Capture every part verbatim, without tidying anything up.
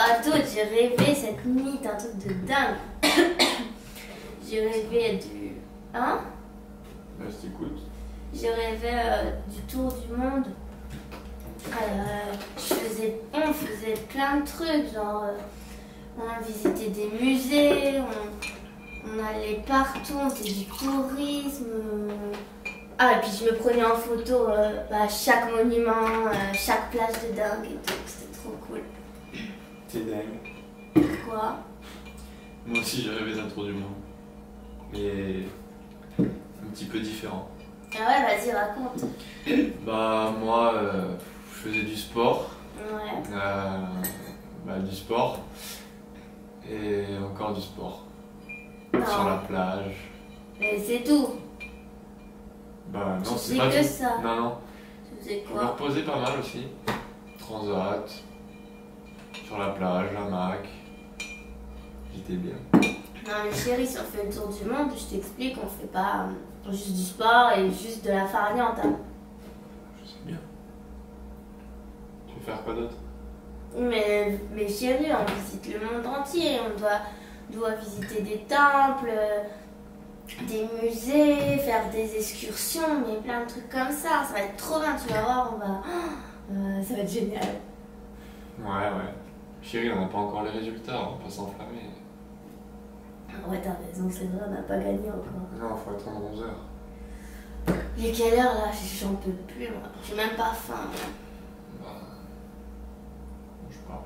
à d'autres, j'ai rêvé cette nuit d'un truc de dingue. J'ai rêvé du... Hein? Là, je t'écoute. J'ai rêvé euh, du tour du monde. Euh, je faisais, on faisait plein de trucs, genre euh, on visitait des musées, on, on allait partout, on faisait du tourisme. Euh, ah, et puis je me prenais en photo euh, bah, chaque monument, euh, chaque plage de dingue et tout, c'était trop cool. C'est dingue. Quoi? Moi aussi, j'ai rêvé d'un tour du monde. Mais un petit peu différent. Ah ouais, vas-y, raconte. Bah, moi, euh, je faisais du sport. Ouais. Euh, bah, du sport. Et encore du sport. Non. Sur la plage. Mais c'est tout. Bah, non, Tu c'est faisais pas que tout. ça. Non, non. Tu faisais Je me quoi? reposais pas mal aussi. Transat. Sur la plage, hamac. J'étais bien. Non mais chérie, si on fait le tour du monde, je t'explique, on fait pas euh, juste du sport et juste de la farniente. Hein. Je sais bien. Tu veux faire quoi d'autre? Mais, mais chérie, on visite le monde entier, on doit, doit visiter des temples, euh, des musées, faire des excursions, mais plein de trucs comme ça. Ça va être trop bien, tu vas voir, on va... Euh, ça va être génial. Ouais, ouais. Chérie, on n'a pas encore les résultats, on va pas s'enflammer. Ouais, t'as raison, c'est vrai, on n'a pas gagné encore. Non, faut attendre onze heures. Il est quelle heure là? J'en peux plus, moi. J'ai même pas faim. Bah. Mange pas.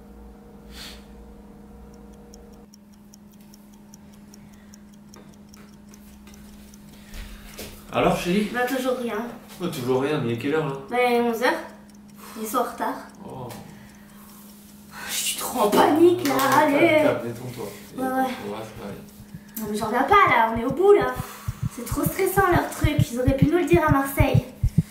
Alors, chérie? Bah, toujours rien. Oh, toujours rien, mais il est quelle heure là? Bah, onze heures. Ils sont en retard. Oh. Je suis trop en panique là, allez! Calme, détends-toi. Ouais, ouais. Ouais, ça va aller. Non, mais j'en reviens pas là, on est au bout là. C'est trop stressant leur truc, ils auraient pu nous le dire à Marseille.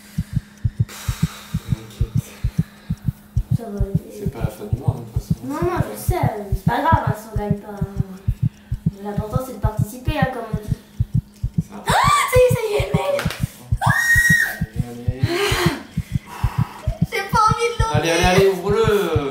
T'inquiète. Ça va aller. C'est pas la fin du monde, de toute façon. Non, non, je sais, c'est pas grave hein, si on gagne pas. L'important c'est de participer, hein, comme on dit. Ça. Ah, ça y est, ça y est, le mail! Allez, allez. J'ai pas envie de l'ouvrir! Allez, allez, allez, ouvre-le!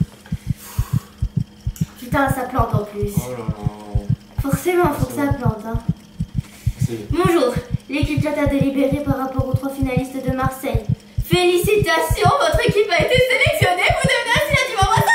Putain, ça plante en plus. Oh là là. Forcément, faut que ça plante. Hein. C'est... Bonjour, l'équipe chat a délibéré par rapport aux trois finalistes de Marseille. Félicitations, votre équipe a été sélectionnée, vous devenez ainsi la team ambassadeur.